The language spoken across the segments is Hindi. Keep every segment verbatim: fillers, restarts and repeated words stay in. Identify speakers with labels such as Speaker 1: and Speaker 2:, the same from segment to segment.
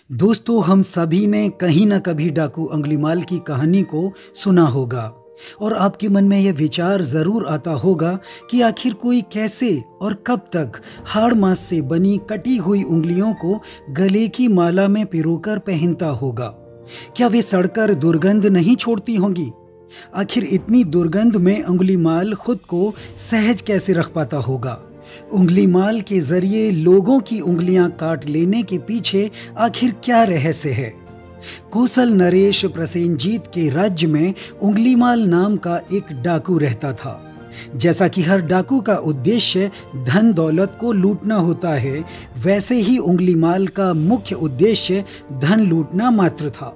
Speaker 1: दोस्तों, हम सभी ने कहीं न कभी डाकू अंगुलीमाल की कहानी को सुना होगा और आपके मन में यह विचार ज़रूर आता होगा कि आखिर कोई कैसे और कब तक हाड़ मांस से बनी कटी हुई उंगलियों को गले की माला में पिरोकर पहनता होगा। क्या वे सड़कर दुर्गंध नहीं छोड़ती होंगी? आखिर इतनी दुर्गंध में अंगुलीमाल खुद को सहज कैसे रख पाता होगा? उंगलीमाल के जरिए लोगों की उंगलियां काट लेने के पीछे आखिर क्या रहस्य है? कोसल नरेश प्रसेनजीत के राज्य में उंगलीमाल नाम का एक डाकू रहता था। जैसा कि हर डाकू का उद्देश्य धन दौलत को लूटना होता है, वैसे ही उंगलीमाल का मुख्य उद्देश्य धन लूटना मात्र था।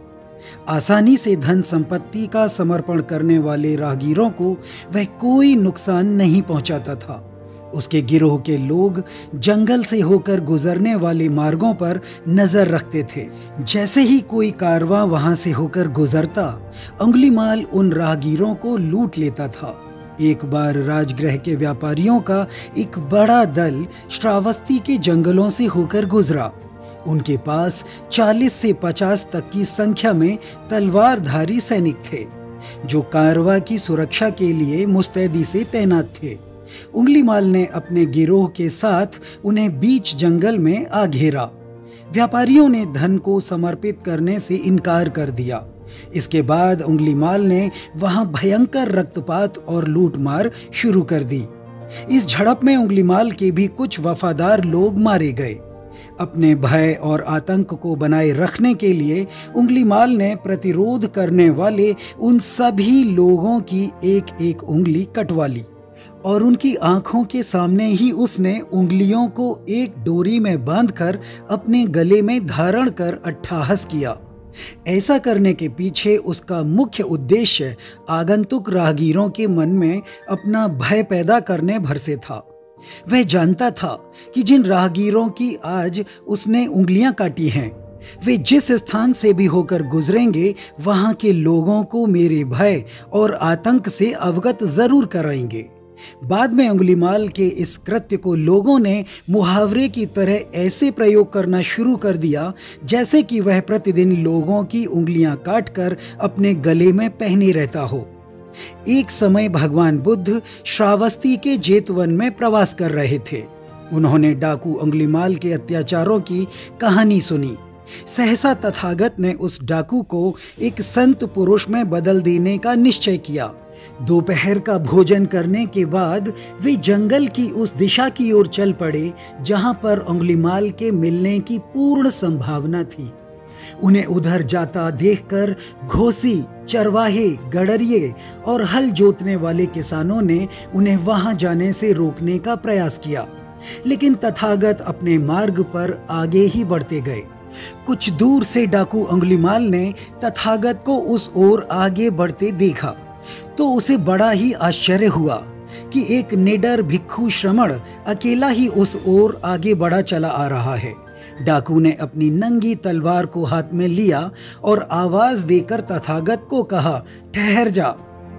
Speaker 1: आसानी से धन संपत्ति का समर्पण करने वाले राहगीरों को वह कोई नुकसान नहीं पहुंचाता था। उसके गिरोह के लोग जंगल से होकर गुजरने वाले मार्गों पर नजर रखते थे। जैसे ही कोई कारवां वहां से होकर गुजरता, अंगुलीमाल उन राहगीरों को लूट लेता था। एक बार राजगृह के व्यापारियों का एक बड़ा दल श्रावस्ती के जंगलों से होकर गुजरा। उनके पास चालीस से पचास तक की संख्या में तलवारधारी सैनिक थे, जो कारवां की सुरक्षा के लिए मुस्तैदी से तैनात थे। उंगलीमाल ने अपने गिरोह के साथ उन्हें बीच जंगल में आ घेरा। व्यापारियों ने धन को समर्पित करने से इनकार कर दिया। इसके बाद उंगलीमाल ने वहां भयंकर रक्तपात और लूटमार शुरू कर दी। इस झड़प में उंगलीमाल के भी कुछ वफादार लोग मारे गए। अपने भय और आतंक को बनाए रखने के लिए उंगलीमाल ने प्रतिरोध करने वाले उन सभी लोगों की एक एक उंगली कटवा ली और उनकी आंखों के सामने ही उसने उंगलियों को एक डोरी में बांधकर अपने गले में धारण कर अट्ठाहस किया। ऐसा करने के पीछे उसका मुख्य उद्देश्य आगंतुक राहगीरों के मन में अपना भय पैदा करने भर से था। वह जानता था कि जिन राहगीरों की आज उसने उंगलियां काटी हैं, वे जिस स्थान से भी होकर गुजरेंगे, वहां के लोगों को मेरे भय और आतंक से अवगत जरूर कराएंगे। बाद में अंगुलीमाल के इस कृत्य को लोगों ने मुहावरे की तरह ऐसे प्रयोग करना शुरू कर दिया जैसे कि वह प्रतिदिन लोगों की उंगलियां काटकर अपने गले में पहने रहता हो। एक समय भगवान बुद्ध श्रावस्ती के जेतवन में प्रवास कर रहे थे। उन्होंने डाकू अंगुलीमाल के अत्याचारों की कहानी सुनी। सहसा तथागत ने उस डाकू को एक संत पुरुष में बदल देने का निश्चय किया। दोपहर का भोजन करने के बाद वे जंगल की उस दिशा की ओर चल पड़े जहां पर अंगुलीमाल के मिलने की पूर्ण संभावना थी। उन्हें उधर जाता देखकर घोसी, चरवाहे, गडरिये और हल जोतने वाले किसानों ने उन्हें वहां जाने से रोकने का प्रयास किया, लेकिन तथागत अपने मार्ग पर आगे ही बढ़ते गए। कुछ दूर से डाकू अंगुलीमाल ने तथागत को उस ओर आगे बढ़ते देखा तो उसे बड़ा ही आश्चर्य हुआ कि एक निडर भिक्षु श्रमण अकेला ही उस ओर आगे बढ़ा चला आ रहा है। डाकू ने अपनी नंगी तलवार को हाथ में लिया और आवाज देकर तथागत को कहा, ठहर जा।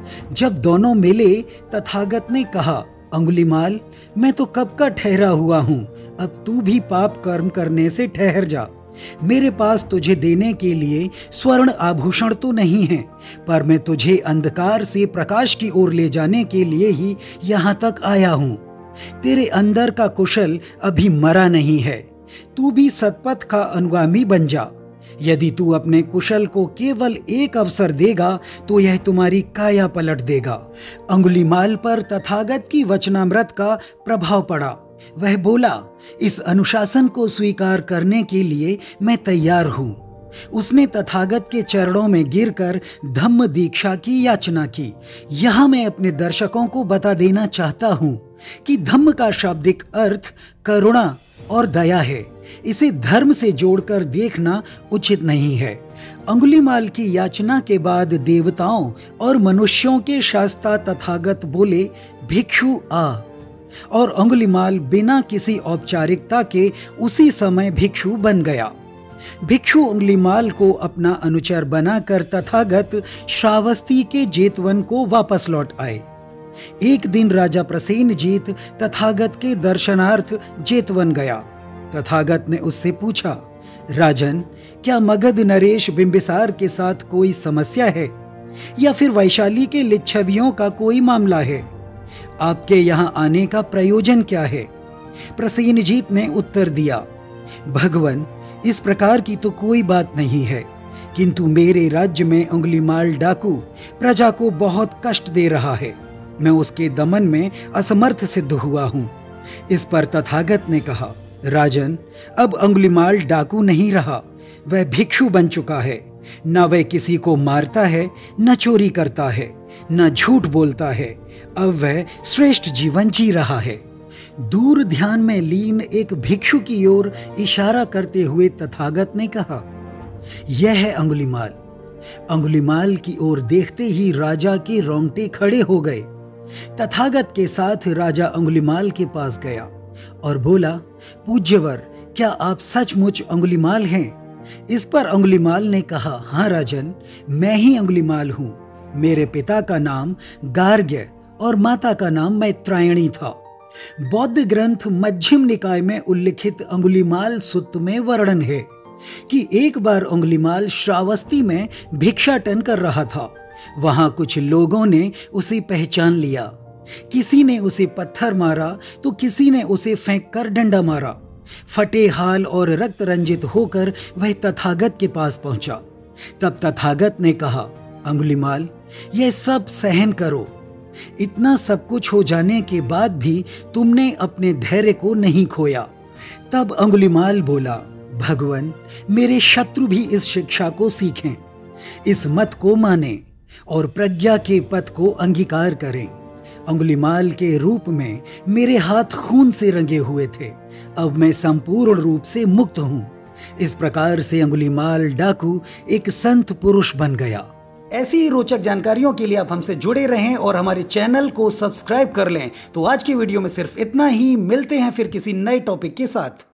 Speaker 1: जब दोनों मिले, तथागत ने कहा, अंगुलीमाल, मैं तो कब का ठहरा हुआ हूं, अब तू भी पाप कर्म करने से ठहर जा। मेरे पास तुझे देने के लिए स्वर्ण आभूषण तो नहीं है, पर मैं तुझे अंधकार से प्रकाश की ओर ले जाने के लिए ही यहाँ तक आया हूँ। तेरे अंदर का कुशल अभी मरा नहीं है। तू भी सतपथ का अनुगामी बन जा। यदि तू अपने कुशल को केवल एक अवसर देगा तो यह तुम्हारी काया पलट देगा। अंगुलीमाल पर तथागत की वचनामृत का प्रभाव पड़ा। वह बोला, इस अनुशासन को स्वीकार करने के लिए मैं तैयार हूँ। उसने तथागत के चरणों में गिरकर धम्म दीक्षा की याचना की। यहाँ मैं अपने दर्शकों को बता देना चाहता हूँ कि धम्म का शाब्दिक अर्थ करुणा और दया है। इसे धर्म से जोड़कर देखना उचित नहीं है। अंगुलीमाल की याचना के बाद देवताओं और मनुष्यों के शास्ता तथागत बोले, भिक्षु आ। और अंगुलीमाल बिना किसी औपचारिकता के उसी समय भिक्षु बन गया। भिक्षु अंगुलीमाल को अपना अनुचर बनाकर तथागत श्रावस्ती के जेतवन को वापस लौट आए। एक दिन राजा प्रसेनजीत तथागत के दर्शनार्थ जेतवन गया। तथागत ने उससे पूछा, राजन, क्या मगध नरेश बिंबिसार के साथ कोई समस्या है या फिर वैशाली के लिच्छवियों का कोई मामला है? आपके यहाँ आने का प्रयोजन क्या है? प्रसेनजीत ने उत्तर दिया, भगवन, इस प्रकार की तो कोई बात नहीं है, किंतु मेरे राज्य में अंगुलीमाल डाकू प्रजा को बहुत कष्ट दे रहा है। मैं उसके दमन में असमर्थ सिद्ध हुआ हूँ। इस पर तथागत ने कहा, राजन, अब अंगुलीमाल डाकू नहीं रहा, वह भिक्षु बन चुका है। न वह किसी को मारता है, न चोरी करता है, न झूठ बोलता है। अब वह श्रेष्ठ जीवन जी रहा है। दूर ध्यान में लीन एक भिक्षु की ओर इशारा करते हुए तथागत ने कहा, यह है अंगुलीमाल। अंगुलीमाल की ओर देखते ही राजा के रोंगटे खड़े हो गए। तथागत के साथ राजा अंगुलीमाल के पास गया और बोला, पूज्यवर, क्या आप सचमुच अंगुलीमाल हैं? इस पर अंगुलीमाल ने कहा, हाँ राजन, मैं ही अंगुलीमाल हूँ। मेरे पिता का नाम गार्ग्य और माता का नाम मैत्रायणी था। बौद्ध ग्रंथ मध्यम निकाय में उल्लिखित अंगुलीमाल सुत्त में वर्णन है कि एक बार अंगुलीमाल श्रावस्ती में भिक्षाटन कर रहा था। वहां कुछ लोगों ने उसे पहचान लिया। किसी ने उसे पत्थर मारा तो किसी ने उसे फेंक कर डंडा मारा। फटे हाल और रक्त रंजित होकर वह तथागत के पास पहुंचा। तब तथागत ने कहा, अंगुलीमाल, यह सब सहन करो। इतना सब कुछ हो जाने के बाद भी तुमने अपने धैर्य को नहीं खोया। तब अंगुलीमाल बोला, भगवन, मेरे शत्रु भी इस शिक्षा को सीखें, इस मत को माने और प्रज्ञा के पथ को अंगीकार करें। अंगुलीमाल के रूप में मेरे हाथ खून से रंगे हुए थे। अब मैं संपूर्ण रूप से मुक्त हूँ। इस प्रकार से अंगुलीमाल डाकू एक संत पुरुष बन गया। ऐसी ही रोचक जानकारियों के लिए आप हमसे जुड़े रहें और हमारे चैनल को सब्सक्राइब कर लें। तो आज की वीडियो में सिर्फ इतना ही। मिलते हैं फिर किसी नए टॉपिक के साथ।